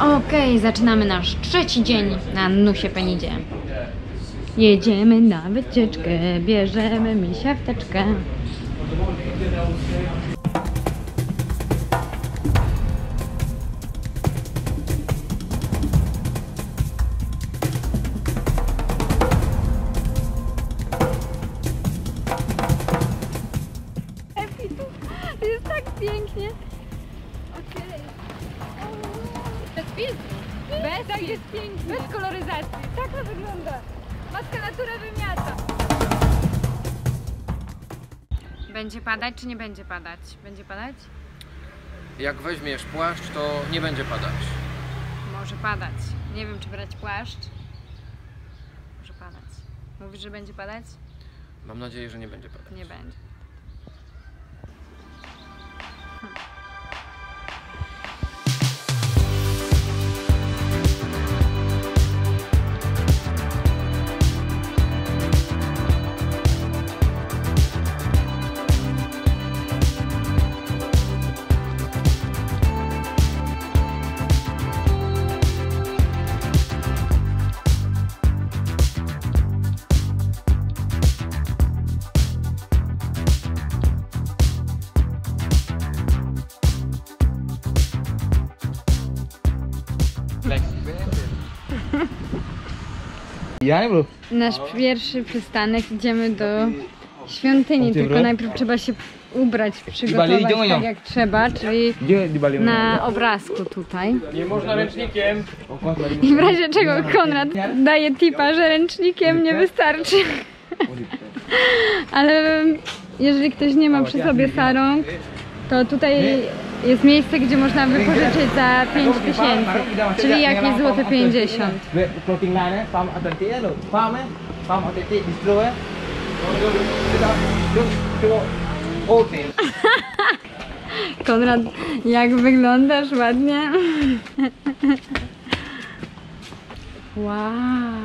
Okej, zaczynamy nasz trzeci dzień na Nusie Penidzie. Jedziemy na wycieczkę, bierzemy misia w teczkę. Jest tak pięknie. Bez filtru. Tak jest pięknie. Bez koloryzacji. Tak to wygląda. Maska naturę wymiata. Będzie padać czy nie będzie padać? Będzie padać? Jak weźmiesz płaszcz, to nie będzie padać. Może padać. Nie wiem, czy brać płaszcz. Może padać. Mówisz, że będzie padać? Mam nadzieję, że nie będzie padać. Nie będzie. Nasz pierwszy przystanek, idziemy do świątyni, tylko najpierw trzeba się ubrać, przygotować tak jak trzeba, czyli na obrazku tutaj. Nie można ręcznikiem. I w razie czego Konrad daje tipa, że ręcznikiem nie wystarczy. Ale jeżeli ktoś nie ma przy sobie sarąg, to tutaj jest miejsce, gdzie można wypożyczyć za 5000, czyli jakieś złote 50. Konrad, jak wyglądasz ładnie. Wow.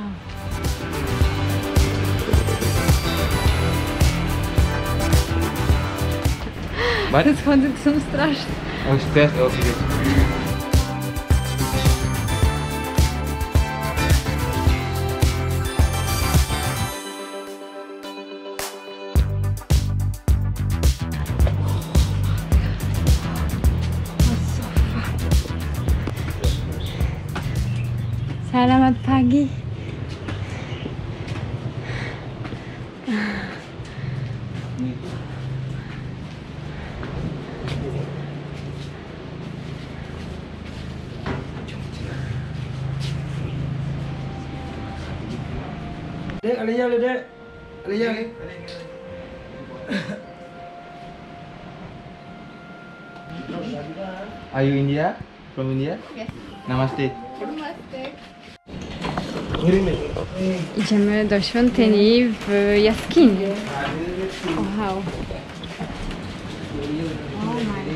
Te schody są straszne. Selamat pagi. Dek, aliyah le dek. Aliyah le. Are you India? From India? Yes. Namaste. Namaste. Idziemy do świątyni w jaskini. Wow. Oh my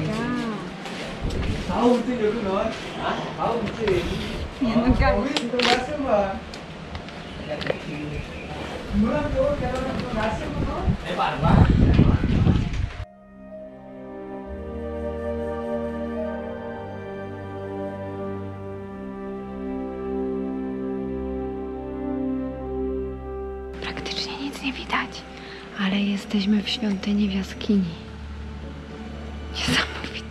god. Praktycznie nic nie widać, ale jesteśmy w świątyni w jaskini. Niesamowite.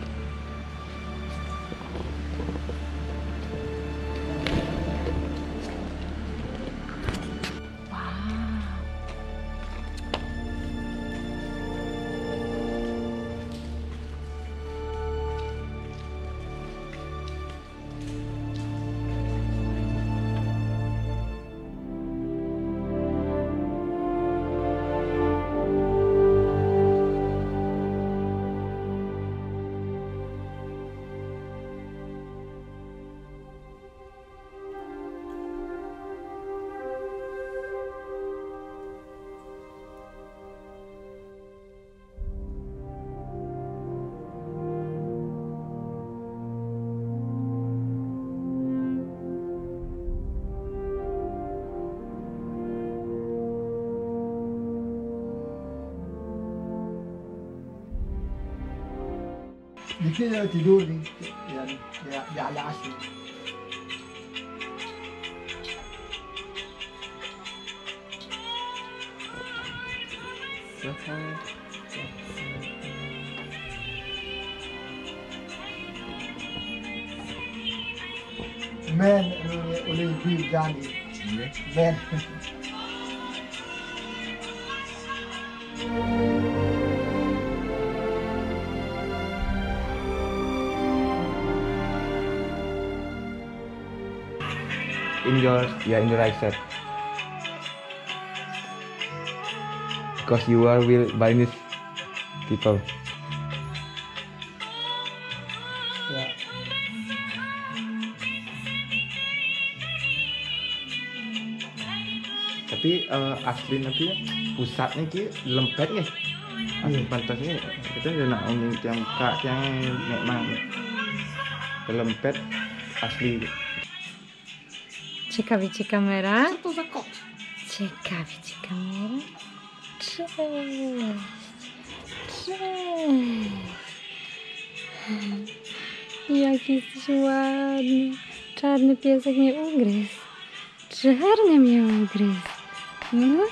Di sini tidur di ala asli. Men, oleh hujan ni. Men. In your right side. Because you are will Balinese people. Ya. Tapi asli nanti pusatnya ki lempet nih. Asli pantasnya kita nak uni yang kak yang memang lempet asli. Ciekawi ci kamera? Co to za kot? Ciekawi ci kamera? Cześć! Cześć! Jaki jesteś ładny. Czarny piesek mnie ugryzł. Czarny mnie ugryzł. No?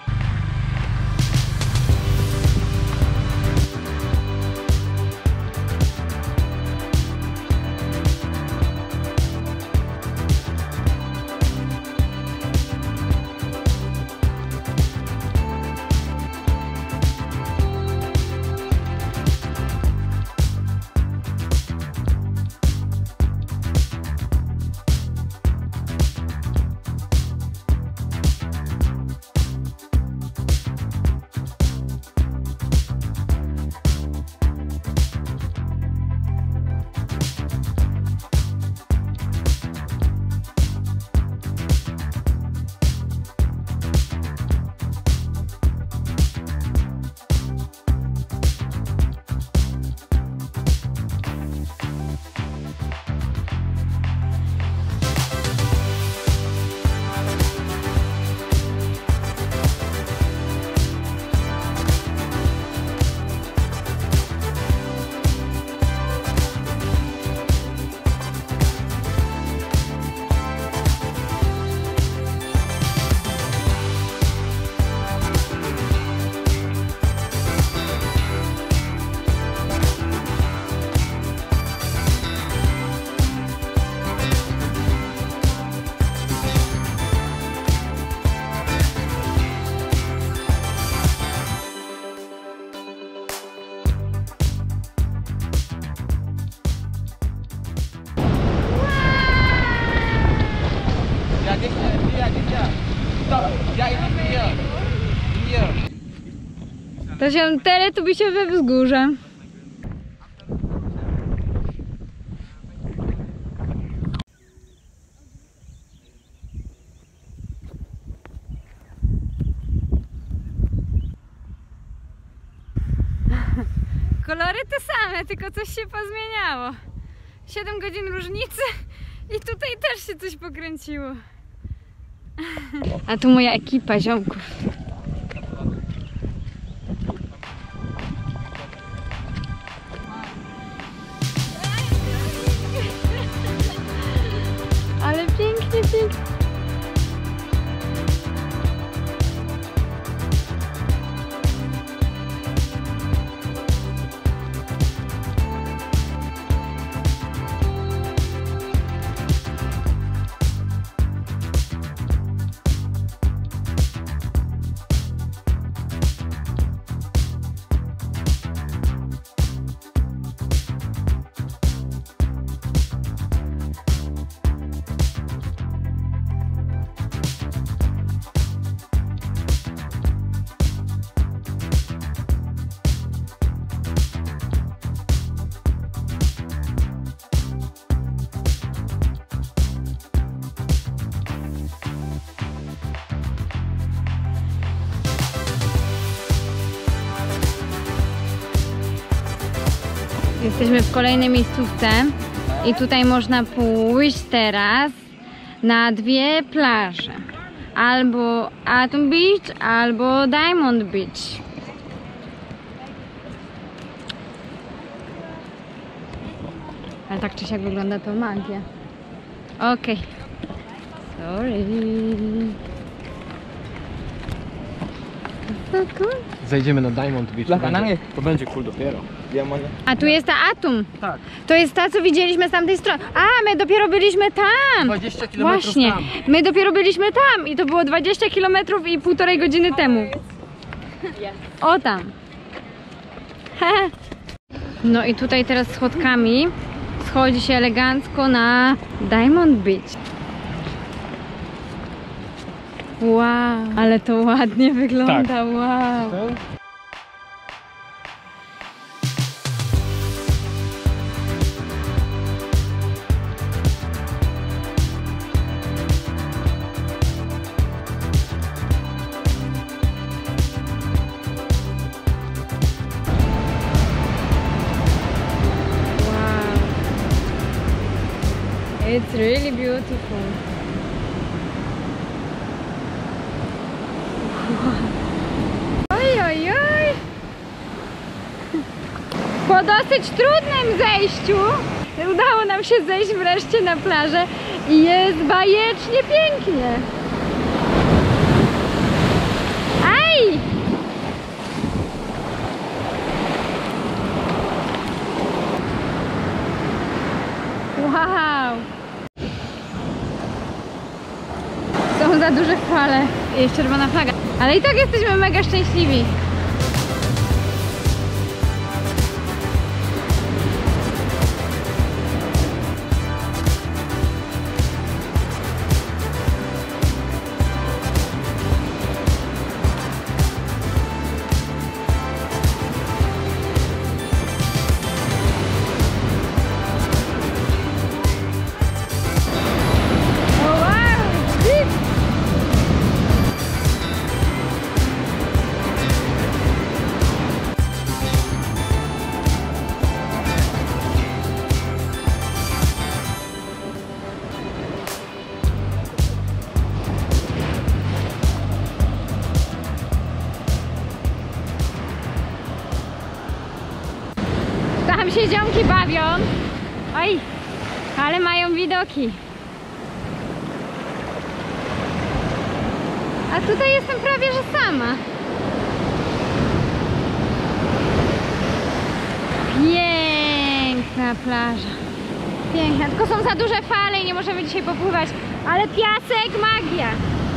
To się teletubisiowe wzgórze. Kolory te same, tylko coś się pozmieniało. 7 godzin różnicy i tutaj też się coś pokręciło. A tu moja ekipa ziomków. Ale pięknie, pięknie. Jesteśmy w kolejnej miejscówce i tutaj można pójść teraz na 2 plaże. Albo Atom Beach, albo Diamond Beach. Ale tak czy siak wygląda to magia. Okej. Sorry. Zejdziemy na Diamond Beach. To będzie cool dopiero. A tu jest ta Atum. Tak. To jest ta, co widzieliśmy z tamtej strony. A, my dopiero byliśmy tam. 20 km Właśnie, tam. my dopiero byliśmy tam i to było 20 km i 1,5 godziny temu. O tam. No i tutaj teraz schodkami schodzi się elegancko na Diamond Beach. Wow, ale to ładnie wygląda, wow. It's really beautiful. Oj, oj, oj. Po dosyć trudnym zejściu udało nam się zejść wreszcie na plażę i jest bajecznie pięknie. Aj! Wow! Są za duże fale. Jest czerwona flaga. Ale i tak jesteśmy mega szczęśliwi. Tam się ziomki bawią. Oj, ale mają widoki. A tutaj jestem prawie że sama. Piękna plaża. Piękna, tylko są za duże fale i nie możemy dzisiaj popływać. Ale piasek, magia.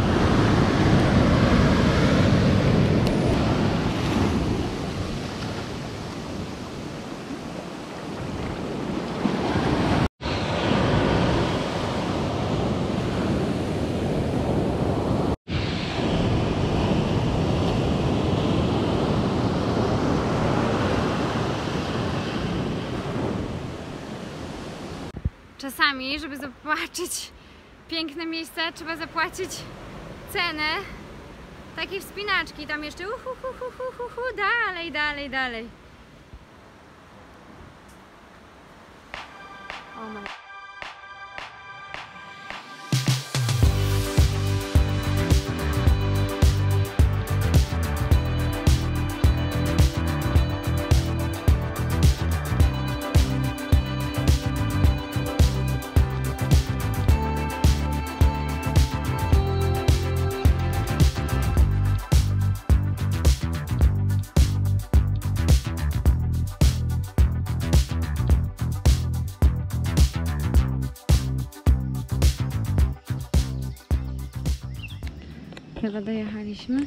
Czasami, żeby zobaczyć piękne miejsca, trzeba zapłacić cenę takiej wspinaczki. Tam jeszcze dalej, dalej, dalej. O my. Chyba dojechaliśmy.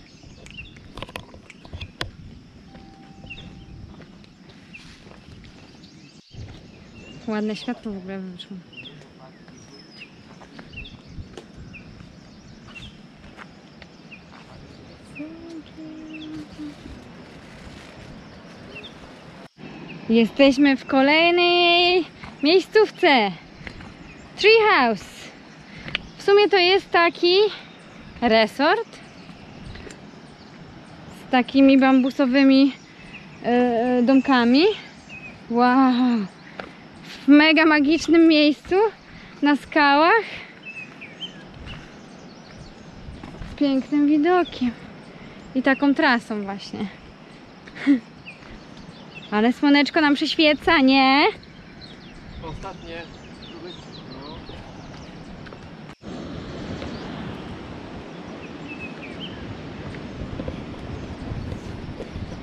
Ładne światło w ogóle wyszło. Jesteśmy w kolejnej miejscówce. Treehouse. W sumie to jest taki resort z takimi bambusowymi domkami. Wow! W mega magicznym miejscu na skałach z pięknym widokiem i taką trasą właśnie. Ale słoneczko nam przyświeca, nie? Ostatnie.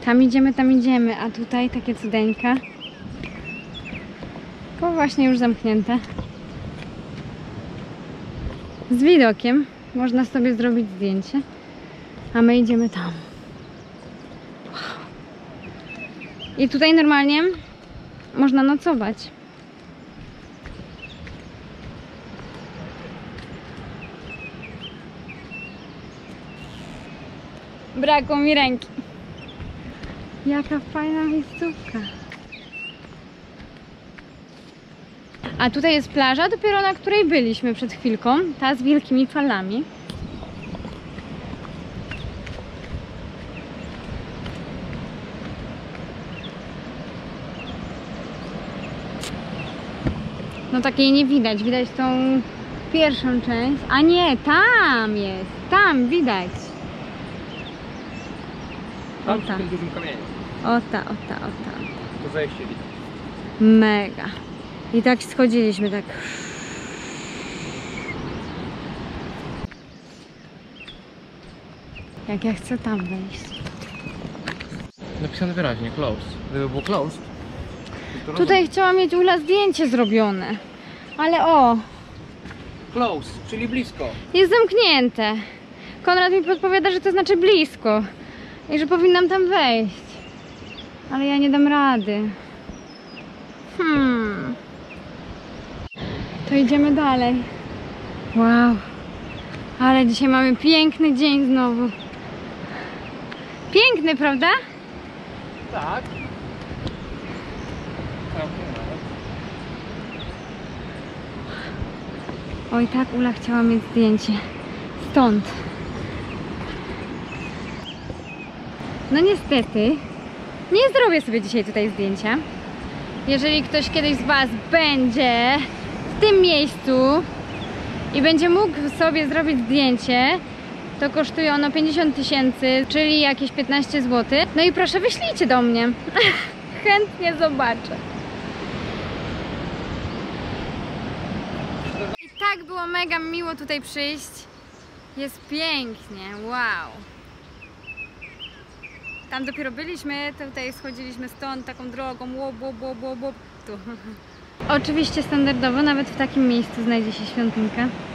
tam idziemy, a tutaj takie cudeńka. To właśnie już zamknięte. Z widokiem można sobie zrobić zdjęcie, a my idziemy tam. Wow. I tutaj normalnie można nocować. Brakło mi ręki. Jaka fajna miejscówka. A tutaj jest plaża, dopiero na której byliśmy przed chwilką. Ta z wielkimi falami. No takiej nie widać. Widać tą pierwszą część. A nie, tam jest. Tam widać. Tam przy tym dużym kamieniu. O ta. To zejście widać. Mega. I tak schodziliśmy, tak. Jak ja chcę tam wejść. Napisane wyraźnie, closed. Gdyby było closed, to Tutaj chciałam mieć Ula zdjęcie zrobione. Ale o, closed, czyli blisko. jest zamknięte. Konrad mi podpowiada, że to znaczy blisko. I że powinnam tam wejść. Ale ja nie dam rady. To idziemy dalej. Wow. Ale dzisiaj mamy piękny dzień znowu. Piękny, prawda? Tak. Oj, tak, Ula chciała mieć zdjęcie. Stąd. No niestety, nie zrobię sobie dzisiaj tutaj zdjęcia. Jeżeli ktoś kiedyś z Was będzie w tym miejscu i będzie mógł sobie zrobić zdjęcie, to kosztuje ono 50 000, czyli jakieś 15 zł. No i proszę, wyślijcie do mnie. Chętnie zobaczę. I tak było mega miło tutaj przyjść. Jest pięknie, wow. Tam dopiero byliśmy, tutaj schodziliśmy stąd taką drogą, tu. Oczywiście standardowo nawet w takim miejscu znajdzie się świątynka.